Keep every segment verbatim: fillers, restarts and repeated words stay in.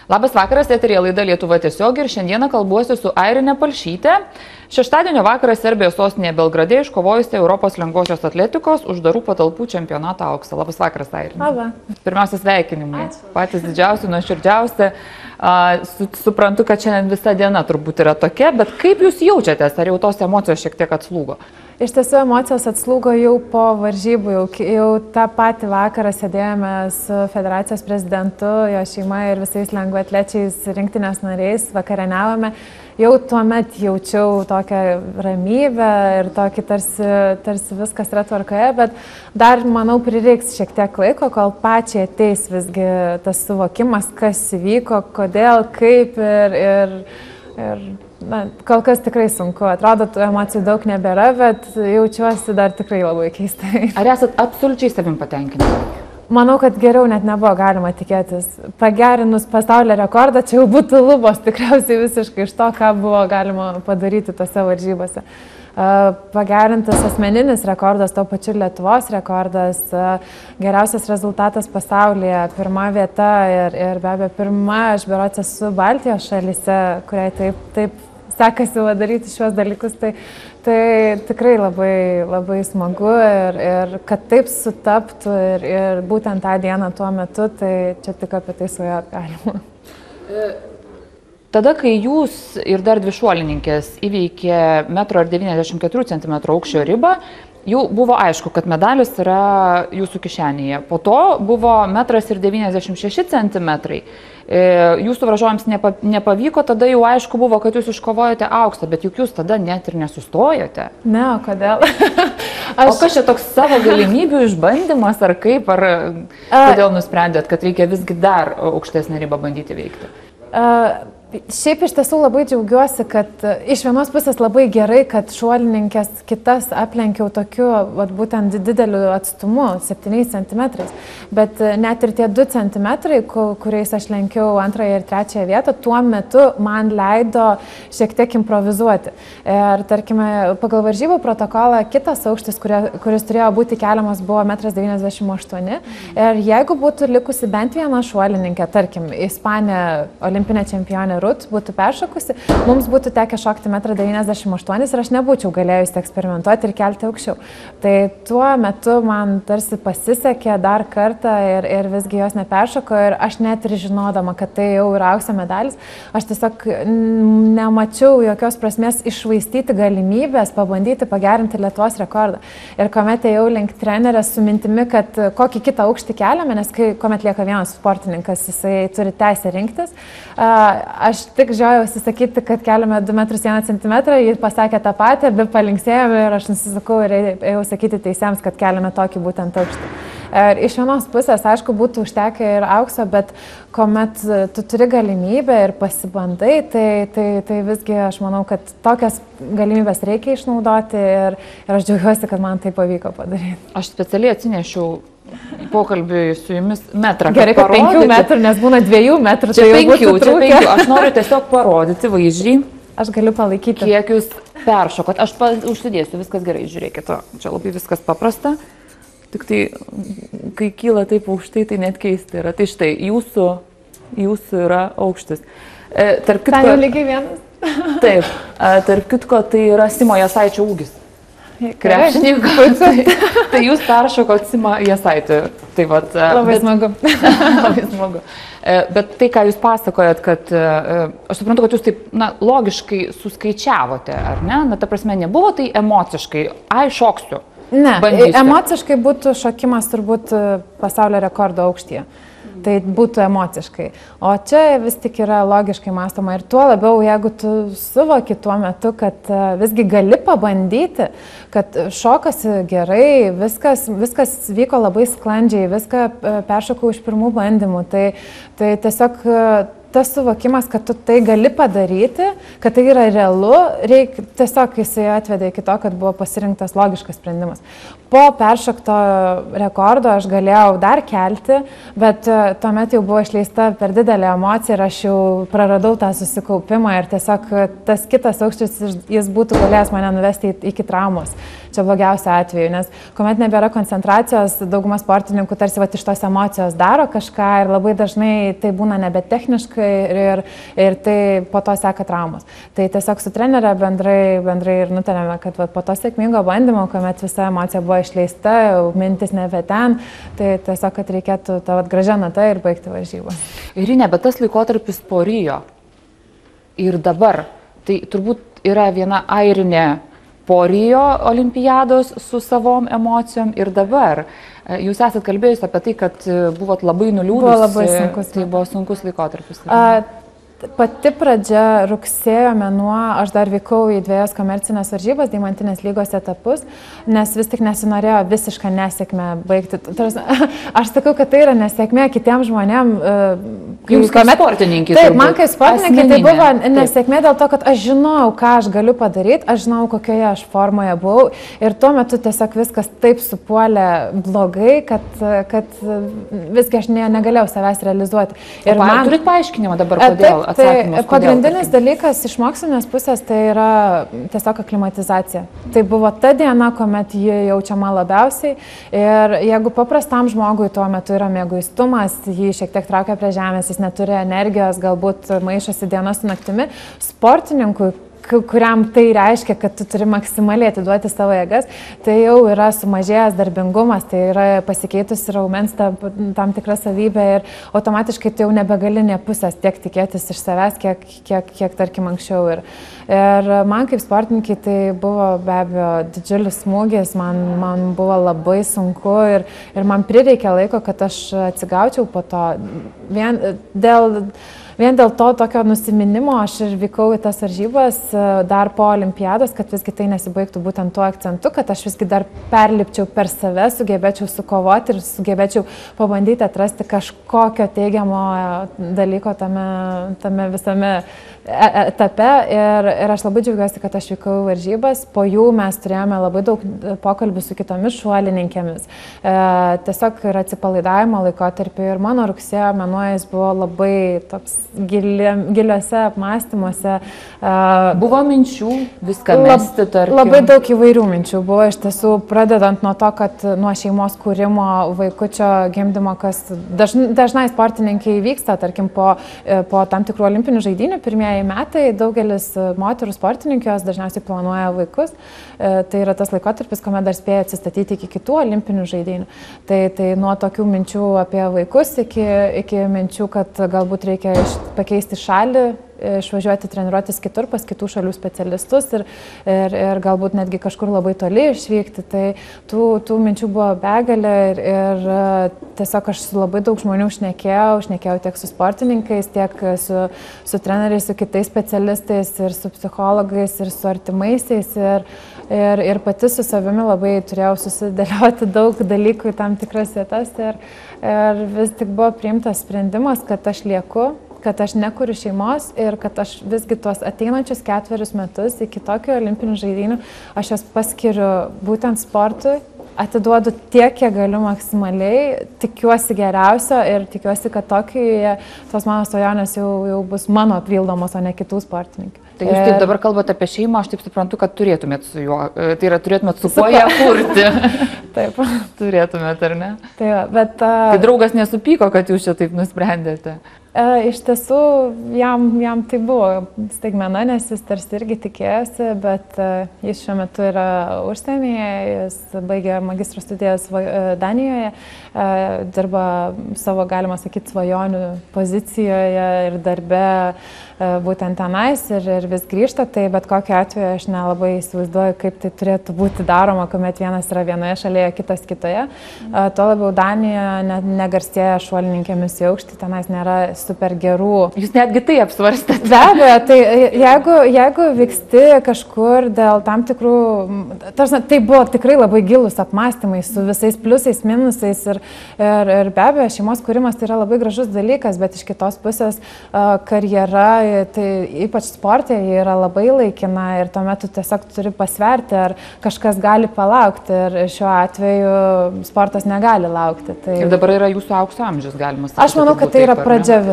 Labas vakaras, eterija laida Lietuva tiesiog ir šiandieną kalbuosiu su Airinė Palšytė. Šeštadienio vakarą Serbijos sostinėje Belgrade iškovojusi Europos lengvosios atletikos uždarų patalpų čempionatą auksą. Labas vakaras, Airinė. Labą. Pirmiausia, sveikinimai. Ačiū. Patys didžiausi, nuoširdžiausi. Su, suprantu, kad šiandien visa diena turbūt yra tokia, bet kaip jūs jaučiatės? Ar jau tos emocijos šiek tiek atslūgo? Iš tiesų emocijos atslūgo jau po varžybų, jau, jau tą patį vakarą sėdėjome su federacijos prezidentu, jo šeima ir visais lengvaatlečiais rinktinės nariais, vakarieniavome. Jau tuomet jaučiau tokią ramybę ir tokį tarsi, tarsi viskas yra tvarkoje, bet dar, manau, prireiks šiek tiek laiko, kol pačiai ateis visgi tas suvokimas, kas įvyko, kodėl, kaip ir... ir, ir na, kol kas tikrai sunku. Atrodo, tų emocijų daug nebėra, bet jaučiuosi dar tikrai labai keistai. Ar esat absoliučiai savim patenkinti? Manau, kad geriau net nebuvo galima tikėtis. Pagerinus pasaulio rekordą, čia jau būtų lubos tikriausiai visiškai iš to, ką buvo galima padaryti tose varžybose. Pagerintas asmeninis rekordas, to pačiu Lietuvos rekordas, geriausias rezultatas pasaulyje, pirma vieta ir, ir be abejo pirma, aš berods esu Baltijos šalyse, kuriai taip, taip sekasi daryti šios dalykus, tai, tai tikrai labai, labai smagu ir, ir kad taip sutaptų ir, ir būtent tą dieną tuo metu, tai čia tik apie tai svajot galima. Tada, kai jūs ir dar dvi šuolininkės įveikė metro ir devyniasdešimt keturių centimetrų aukščio ribą, jau buvo aišku, kad medalis yra jūsų kišenėje. Po to buvo metras ir devyniasdešimt šeši centimetrai. Jūsų varžovams nepa, nepavyko, tada jau aišku buvo, kad jūs iškovojote auksą, bet juk jūs tada net ir nesustojote. Ne, o kodėl? Aš... O kas čia toks savo galimybių išbandymas, ar kaip, ar kodėl nusprendėt, kad reikia visgi dar aukštesnę ribą bandyti veikti? Uh... Šiaip iš tiesų labai džiaugiuosi, kad iš vienos pusės labai gerai, kad šuolininkės kitas aplenkiau tokiu, vat, būtent dideliu atstumu, septyniais centimetrais. Bet net ir tie du centimetrai, kuriais aš lenkiau antrąją ir trečiąją vietą, tuo metu man leido šiek tiek improvizuoti. Ir tarkime, pagal varžybų protokolą kitas aukštis, kurie, kuris turėjo būti keliamas, buvo metras devyniasdešimt aštuoni. Ir jeigu būtų likusi bent viena šuolininkė, tarkim, Ispanė olimpinė čempionė Rut būtų peršokusi, mums būtų tekę šokti metras devyniasdešimt aštuoni ir aš nebūčiau galėjusi eksperimentuoti ir kelti aukščiau. Tai tuo metu man tarsi pasisekė dar kartą ir, ir visgi jos neperšoko ir aš net ir žinodama, kad tai jau yra aukso medalis, aš tiesiog nemačiau jokios prasmės iššvaistyti galimybės, pabandyti pagerinti Lietuvos rekordą. Ir kuomet ėjau link trenerės su mintimi, kad kokį kitą aukštį keliame, nes kai, kuomet lieka vienas sportininkas, jisai turi teisę rinktis, aš tik žiojausi sakyti, kad keliame du metrus vieną centimetrą, jis pasakė tą patį, abi palinksėjome ir aš nusisakau ir ėjau sakyti teisėms, kad keliame tokį būtent aukštį. Ir iš vienos pusės, aišku, būtų užtekę ir aukso, bet kuomet tu turi galimybę ir pasibandai, tai, tai, tai visgi aš manau, kad tokias galimybės reikia išnaudoti ir, ir aš džiaugiuosi, kad man tai pavyko padaryti. Aš specialiai atsinešiau pokalbiui su jumis metrą. Gerai, kad penkių metrų, nes būna dviejų metrų. Čia penkių, čia penkių. Aš noriu tiesiog parodyti vaizdžiai. Aš galiu palaikyti. Kiek jūs peršokot. Aš pa, užsidėsiu, viskas gerai, žiūrėkit. Čia labai viskas paprasta. Tik tai, kai kyla taip aukštai, tai net keisti yra. Tai štai, jūsų, jūsų yra aukštis. E, tarp kitko... Ten jau lygiai vienas. Taip. E, tarp kitko, tai yra Simo Jasaičio ūgis. Krepšininko. Tai, tai jūs peršokot Simą Jasaitį. Tai vat, labai bet, smagu. Labai smagu. Bet tai, ką jūs pasakojat, kad aš suprantu, kad jūs taip, na, logiškai suskaičiavote, ar ne? Na, ta prasme, nebuvo tai emociškai, ai, šoksiu. Ne, bandysiu. Emociškai būtų šokimas turbūt pasaulio rekordo aukštyje. Tai būtų emociškai. O čia vis tik yra logiškai mąstoma ir tuo labiau, jeigu tu suvoki tuo metu, kad visgi gali pabandyti, kad šokasi gerai, viskas, viskas vyko labai sklandžiai, viską peršokau iš pirmų bandymų, tai, tai tiesiog tas suvokimas, kad tu tai gali padaryti, kad tai yra realu, reik, tiesiog jisai atvedė iki to, kad buvo pasirinktas logiškas sprendimas. Po peršokto rekordo aš galėjau dar kelti, bet tuomet jau buvo išleista per didelė emocija ir aš jau praradau tą susikaupimą ir tiesiog tas kitas aukštis, jis būtų galėjęs mane nuvesti iki traumos. čia blogiausia atveju, nes kuomet nebėra koncentracijos, dauguma sportininkų tarsi va, iš tos emocijos daro kažką ir labai dažnai tai būna nebetechniškai ir, ir, ir tai po to seka traumos. Tai tiesiog su trenerė bendrai, bendrai ir nutarėme, kad va, po to sėkmingo bandymo, kuomet visa emocija buvo išleista, mintis nebe ten, tai tiesiog, kad reikėtų tą gražią natą ir baigti varžybą. Irine, bet tas laikotarpis po Rio ir dabar, tai turbūt yra viena airinė po Rio olimpiados su savom emocijom ir dabar. Jūs esat kalbėjus apie tai, kad buvot labai nuliūdusi. Buvo labai sunkus. Tai buvo sunkus laikotarpis. A, Pati pradžia rugsėjo mėnuo, aš dar vykau į dviejas komercinės varžybas, deimantinės lygos etapus, nes vis tik nesinorėjo visišką nesėkmę baigti. Aš sakau, kad tai yra nesėkmė kitiems žmonėms. Jums kaip sportininkai. Taip, man kaip sportininkai tai buvo nesėkmė dėl to, kad aš žinau, ką aš galiu padaryti, aš žinau, kokioje aš formoje buvau ir tuo metu tiesiog viskas taip supuolė blogai, kad, kad visgi aš ne, negalėjau savęs realizuoti. Ir o, man... Turit paaiškinimą dabar, kodėl? Tai atsakymus, pagrindinis kodėl, dalykas iš mokslinės pusės tai yra tiesiog aklimatizacija. Tai buvo ta diena, kuomet ji jaučiama labiausiai ir jeigu paprastam žmogui tuo metu yra mieguistumas, jį šiek tiek traukia prie žemės, jis neturi energijos, galbūt maišosi diena su naktimi, sportininkui, kuriam tai reiškia, kad tu turi maksimaliai atiduoti savo jėgas, tai jau yra sumažėjęs darbingumas, tai yra pasikeitusi raumens tam, tam tikra savybė ir automatiškai tai jau nebegali nė pusės tiek tikėtis iš savęs, kiek, kiek, kiek tarkim anksčiau. Ir, ir man kaip sportininkai tai buvo be abejo didžiulis smūgis, man, man buvo labai sunku ir, ir man prireikė laiko, kad aš atsigaučiau po to. Vien dėl Vien dėl to tokio nusiminimo aš ir vykau į tas varžybas dar po olimpiados, kad visgi tai nesibaigtų būtent tuo akcentu, kad aš visgi dar perlipčiau per save, sugebėčiau sukovoti ir sugebėčiau pabandyti atrasti kažkokio teigiamo dalyko tame, tame visame etape ir, ir aš labai džiaugiuosi, kad aš vykau į varžybas. Po jų mes turėjome labai daug pokalbių su kitomis šuolininkėmis. E, tiesiog ir atsipalaidavimo laikotarpį ir mano rugsėjo mėnuo jis buvo labai toks gili, giliuose apmąstymuose. E, buvo minčių viską mesti, tarkim. Labai daug įvairių minčių buvo iš tiesų, pradedant nuo to, kad nuo šeimos kūrimo, vaikučio gimdymo, kas dažnai, dažnai sportininkai vyksta, tarkim, po, po tam tikrų olimpinių žaidynių, pirmieji metai, daugelis moterų sportininkų jos dažniausiai planuoja vaikus. Tai yra tas laikotarpis, kuomet dar spėja atsistatyti iki kitų olimpinių žaidynių. Tai, tai nuo tokių minčių apie vaikus iki, iki minčių, kad galbūt reikia pakeisti šalį, išvažiuoti treniruotis kitur pas kitų šalių specialistus ir, ir, ir galbūt netgi kažkur labai toli išvykti. Tai tų, tų minčių buvo begalė ir, ir tiesiog aš su labai daug žmonių šnekėjau, šnekėjau tiek su sportininkais, tiek su, su treneriais, su kitais specialistais ir su psichologais ir su artimaisiais ir, ir, ir pati su savimi labai turėjau susidėlioti daug dalykų į tam tikras vietas ir, ir vis tik buvo priimtas sprendimas, kad aš lieku, kad aš nekuriu šeimos ir kad aš visgi tuos ateinančius ketverius metus iki tokių olimpinių žaidynių aš jas paskiriu būtent sportui, atiduodu tiek, kiek galiu maksimaliai, tikiuosi geriausio ir tikiuosi, kad Tokijuje tos mano svajonės jau, jau bus mano pildomos, o ne kitų sportininkų. Tai jūs taip dabar kalbate apie šeimą, aš taip suprantu, kad turėtumėt su juo, tai yra turėtumėt su kuo ją kurti. Taip. Turėtumėt, ar ne? Tai, bet, uh, tai draugas nesupyko, kad jūs čia taip nusprendėte? Uh, iš tiesų, jam, jam tai buvo staigmena, nes jis tarsi irgi tikėjosi, bet uh, jis šiuo metu yra užsienyje, jis baigė magistro studijas uh, Danijoje, uh, dirba savo, galima sakyti, svajonių pozicijoje ir darbe uh, būtent tenais ir, ir vis grįžta, tai bet kokiu atveju aš nelabai įsivaizduoju, kaip tai turėtų būti daroma, kuomet vienas yra vienoje šalyje, kitas kitoje. Uh, tuo labiau Danija ne, negarsėja šuolininkėmis į aukštį, tenais nėra super gerų. Jūs netgi tai apsvarstėte. Be abejo, tai jeigu, jeigu vyksti kažkur dėl tam tikrų, tarsi, tai buvo tikrai labai gilus apmąstymai su visais pliusais, minusais ir, ir, ir be abejo, šeimos kūrimas tai yra labai gražus dalykas, bet iš kitos pusės karjera, tai ypač sporte, ji yra labai laikina ir tuomet tu tiesiog turi pasverti, ar kažkas gali palaukti ir šiuo atveju sportas negali laukti. Tai... Ir dabar yra jūsų aukso amžius, galima sakyti. Aš manau, kad tai yra pradžia visko.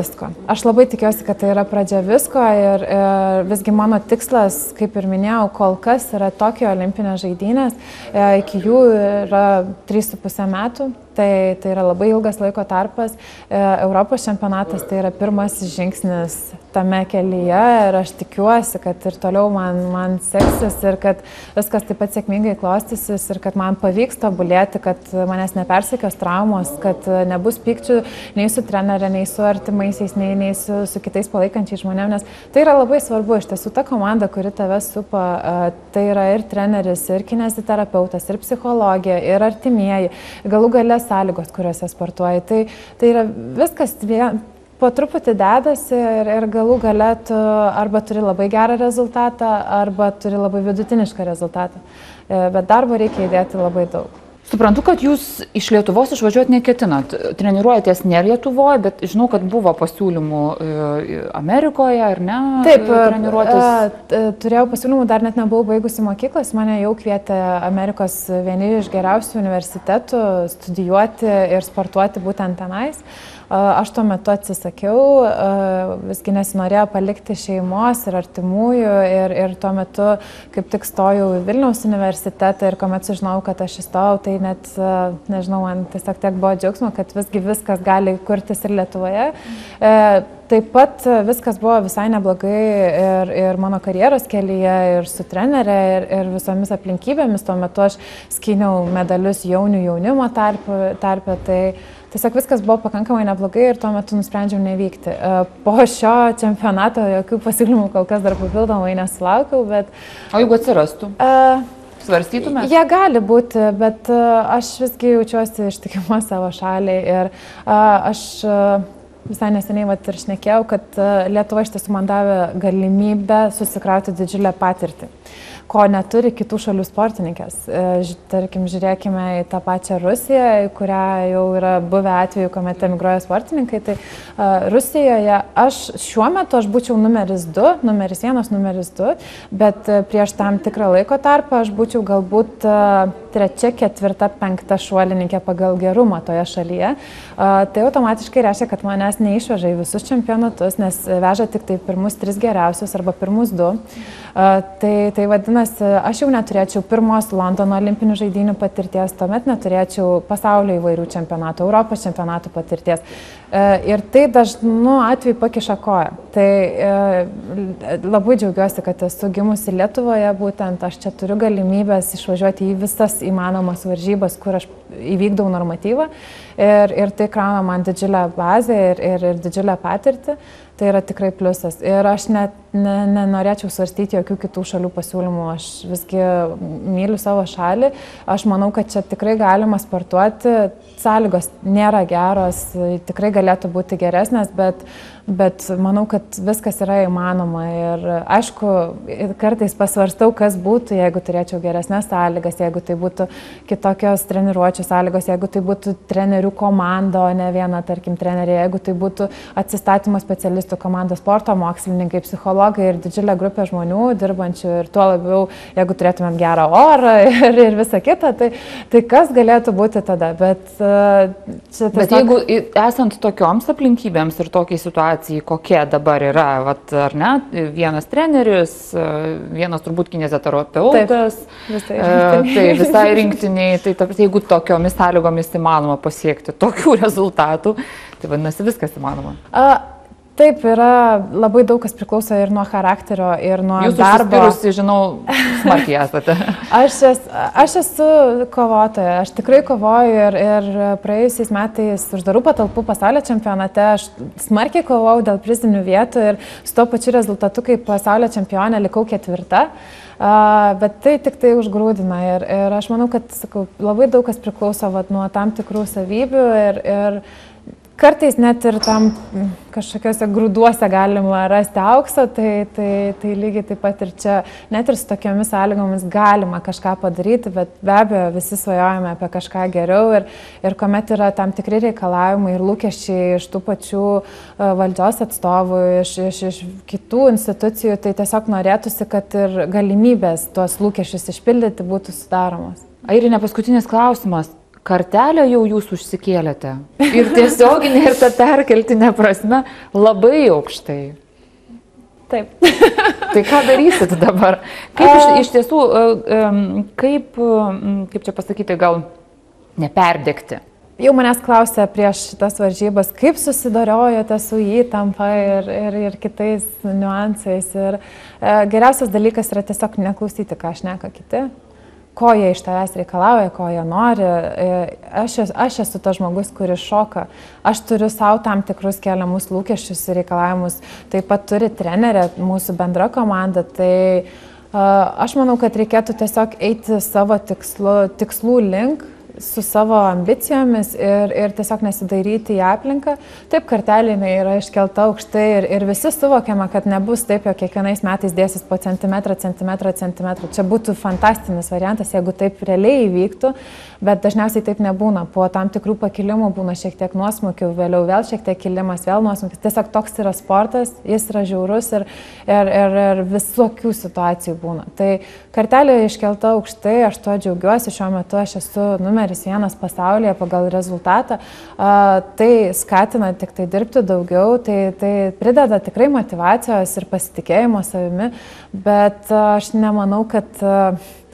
visko. Aš labai tikiuosi, kad tai yra pradžia visko ir, ir visgi mano tikslas, kaip ir minėjau, kol kas yra Tokijo olimpinės žaidynės, iki jų yra trys su puse metų. Tai, tai yra labai ilgas laiko tarpas. Europos čempionatas tai yra pirmasis žingsnis tame kelyje ir aš tikiuosi, kad ir toliau man, man seksis ir kad viskas taip pat sėkmingai klostysis ir kad man pavyks tobulėti, kad manęs nepersekios traumos, kad nebus pykčių nei su trenerė, nei su artimaisiais, nei, nei su, su kitais palaikančiais žmonėmis, nes tai yra labai svarbu. Iš tiesų, ta komanda, kuri tave supa, tai yra ir treneris, ir kineziterapeutas, ir psichologija, ir artimieji, galų gale sąlygos, kuriuose sportuoji. Tai, tai yra viskas vien, po truputį dedasi ir, ir galų gale tu arba turi labai gerą rezultatą, arba turi labai vidutinišką rezultatą. Bet darbo reikia įdėti labai daug. Suprantu, kad jūs iš Lietuvos išvažiuoti neketinat. Treniruojatės ne Lietuvoje, bet žinau, kad buvo pasiūlymų Amerikoje, ar ne? Taip, treniruotis. Turėjau pasiūlymų, dar net nebuvau baigusi mokyklas, mane jau kvietė Amerikos vieni iš geriausių universitetų studijuoti ir sportuoti būtent tenais. Aš tuo metu atsisakiau, visgi nesinorėjau palikti šeimos ir artimųjų ir, ir tuo metu kaip tik stojau į Vilniaus universitetą ir kuomet sužinojau, kad aš įstojau, tai net, nežinau, man tiesiog tiek buvo džiaugsmo, kad visgi viskas gali kurtis ir Lietuvoje. Taip pat viskas buvo visai neblogai ir, ir mano karjeros kelyje, ir su trenerė, ir, ir visomis aplinkybėmis. Tuo metu aš skyniau medalius jaunių jaunimo tarpe, tarpe tai tiesiog viskas buvo pakankamai neblogai ir tuo metu nusprendžiau nevykti. Po šio čempionato jokių pasiūlymų kol kas dar papildomai nesulaukiau, bet... O jeigu atsirastų? Uh, Svarstytumės? Jie gali būti, bet uh, aš visgi jaučiuosi ištikima savo šaliai ir uh, aš uh, visai neseniai vat, ir šnekėjau, kad uh, Lietuva iš tiesų man davė galimybę susikrauti didžiulę patirtį, ko neturi kitų šalių sportininkės. Tarkim, žiūrėkime į tą pačią Rusiją, kurią jau yra buvę atveju, kuomet emigruoja sportininkai. Tai uh, Rusijoje aš šiuo metu aš būčiau numeris du, numeris vienas, numeris du, bet uh, prieš tam tikrą laiko tarpą aš būčiau galbūt uh, trečia, ketvirta, penkta šuolininkė pagal gerumą toje šalyje. Uh, tai automatiškai reiškia, kad manęs neišveža į visus čempionatus, nes veža tik tai pirmus tris geriausius arba pirmus du. Uh, tai, tai vadinasi, aš jau neturėčiau pirmos Londono olimpinių žaidynių patirties, tuomet neturėčiau pasaulio įvairių čempionatų, Europos čempionatų patirties. Uh, ir tai dažnu atveju pakiša koją. Tai uh, labai džiaugiuosi, kad esu gimusi Lietuvoje, būtent aš čia turiu galimybės išvažiuoti į visas įmanomas varžybas, kur aš įvykdau normatyvą ir, ir tai krauna man didžiulę bazę ir, ir, ir didžiulę patirtį. Tai yra tikrai pliusas. Ir aš net ne, nenorėčiau svarstyti jokių kitų šalių pasiūlymų. Aš visgi myliu savo šalį. Aš manau, kad čia tikrai galima sportuoti. Sąlygos nėra geros, tikrai galėtų būti geresnės, bet, bet manau, kad viskas yra įmanoma. Ir aišku, kartais pasvarstau, kas būtų, jeigu turėčiau geresnės sąlygas, jeigu tai būtų kitokios treniruočių sąlygos, jeigu tai būtų trenerių komanda, o ne viena, tarkim, trenerė, jeigu tai būtų atsistatymo specialistų komanda, sporto mokslininkai, psichologai ir didžiulė grupė žmonių dirbančių ir tuo labiau, jeigu turėtumėm gerą orą ir, ir visą kitą, tai, tai kas galėtų būti tada. Bet, čia, Bet jeigu esant tokioms aplinkybėms ir tokiai situacijai, kokia dabar yra, vat, ar ne, vienas treneris, vienas turbūt kineziterapeutas, visai rinktiniai, tai visai rinktiniai, tai ta, jeigu tokiomis sąlygomis įmanoma pasiekti tokių rezultatų, tai vadinasi viskas įmanoma. A, Taip, yra labai daug kas priklauso ir nuo charakterio, ir nuo Jūs darbo. Jūs užsispyrusi, žinau, smarkiai esate. Aš, es, aš esu kovotoja, aš tikrai kovoju ir, ir praėjusiais metais uždarų patalpų pasaulio čempionate aš smarkiai kovojau dėl prizinių vietų ir su to pačiu rezultatu kaip pasaulio čempionė likau ketvirta. Uh, bet tai tik tai užgrūdina ir, ir aš manau, kad sakau, labai daug kas priklauso vat, nuo tam tikrų savybių ir, ir kartais net ir tam kažkokiuose grūduose galima rasti aukso, tai, tai, tai lygiai taip pat ir čia, net ir su tokiamis sąlygomis galima kažką padaryti, bet be abejo visi svajojame apie kažką geriau ir, ir kuomet yra tam tikri reikalavimai ir lūkesčiai iš tų pačių valdžios atstovų, iš, iš, iš kitų institucijų, tai tiesiog norėtųsi, kad ir galimybės tuos lūkesčius išpildyti būtų sudaromos. Airinė, paskutinis klausimas. kartelę jau jūs užsikėlėte. Ir tiesioginė, ir ta perkeltinė prasme labai aukštai. Taip. Tai ką darysit dabar? Kaip iš, iš tiesų, kaip, kaip čia pasakyti, gal neperdegti? Jau manęs klausė prieš šitas varžybas, kaip susidorojote su įtampa ir, ir, ir kitais niuansais. Ir, e, geriausias dalykas yra tiesiog neklausyti, ką šneka kiti, ko jie iš tavęs reikalauja, ko jie nori. E, aš, aš esu tas žmogus, kuris šoka. Aš turiu savo tam tikrus keliamus lūkesčius ir reikalavimus. Taip pat turi trenerė, mūsų bendra komanda. Tai e, aš manau, kad reikėtų tiesiog eiti savo tikslu, tikslų link, su savo ambicijomis ir, ir tiesiog nesidairyti į aplinką. Taip, kartelė yra iškelta aukštai ir, ir visi suvokiama, kad nebus taip, jog kiekvienais metais dėsis po centimetrą, centimetrą, centimetrą. Čia būtų fantastinis variantas, jeigu taip realiai įvyktų, bet dažniausiai taip nebūna. Po tam tikrų pakilimų būna šiek tiek nuosmukių, vėliau vėl šiek tiek kilimas, vėl nuosmukis. Tiesiog toks yra sportas, jis yra žiaurus ir, ir, ir, ir visokių situacijų būna. Tai kartelė iškelta aukštai, aš tuo džiaugiuosi, šiuo metu aš esu numeris vienas pasaulyje pagal rezultatą, a, tai skatina tik tai dirbti daugiau, tai, tai prideda tikrai motyvacijos ir pasitikėjimo savimi, bet a, aš nemanau, kad, a,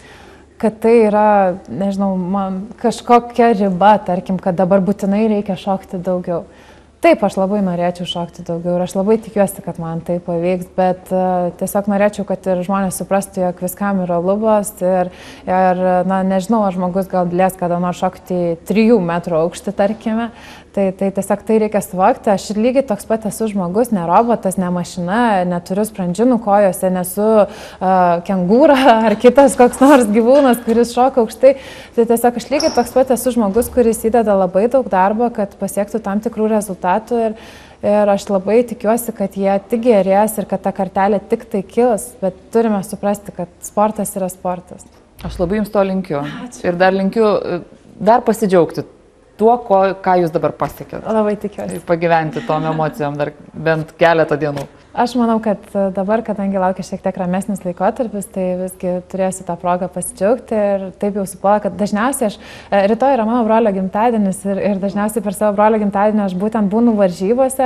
kad tai yra, nežinau, man kažkokia riba, tarkim, kad dabar būtinai reikia šokti daugiau. Taip, aš labai norėčiau šokti daugiau ir aš labai tikiuosi, kad man tai pavyks, bet uh, tiesiog norėčiau, kad ir žmonės suprastų, jog viskam yra lubos ir, ir na, nežinau, ar žmogus gal galės kada nors šokti trijų metrų aukštį, tarkime, tai, tai tiesiog tai reikia suvokti. Aš ir lygiai toks pat esu žmogus, ne robotas, ne mašina, neturiu sprandžinų kojose, nesu uh, kengūra ar kitas koks nors gyvūnas, kuris šoka aukštai. Tai tiesiog aš lygiai toks pat esu žmogus, kuris įdeda labai daug darbo, kad pasiektų tam tikrų rezultatų. Ir, ir aš labai tikiuosi, kad jie tik gerės ir kad ta kartelė tik tai kils, bet turime suprasti, kad sportas yra sportas. Aš labai jums to linkiu. Ačiū. Ir dar linkiu dar pasidžiaugti tuo, ko, ką jūs dabar pasiekėte. Labai tikiuosi. Pagyventi tom emocijom dar bent keletą dienų. Aš manau, kad dabar, kadangi laukia šiek tiek ramesnis laikotarpis, tai visgi turėsiu tą progą pasidžiaugti ir taip jau supuola, kad dažniausiai aš, rytoj yra mano brolio gimtadienis ir, ir dažniausiai per savo brolio gimtadienį aš būtent būnu varžybose.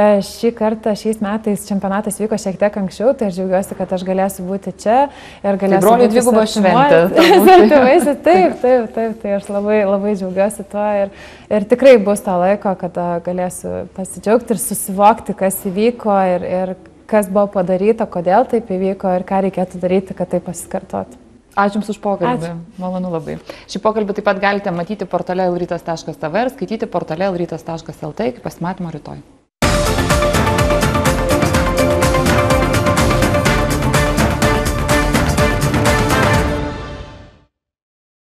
Šį kartą, šiais metais čempionatas vyko šiek tiek anksčiau, tai aš džiaugiuosi, kad aš galėsiu būti čia ir galėsiu... Tai brolio dviguba šventė. Taip, taip, taip, tai aš labai, labai džiaugiuosi tuo ir, ir tikrai bus to laiko, kada galėsiu pasidžiaugti ir susivokti, kas įvyko ir, ir kas buvo padaryta, kodėl taip įvyko ir ką reikėtų daryti, kad tai pasikartotų. Ačiū Jums už pokalbį. Ačiū. Malonu labai. Šį pokalbį taip pat galite matyti portale lrytas taškas tv ir skaityti portale lrytas taškas lt iki pasimatymo rytoj.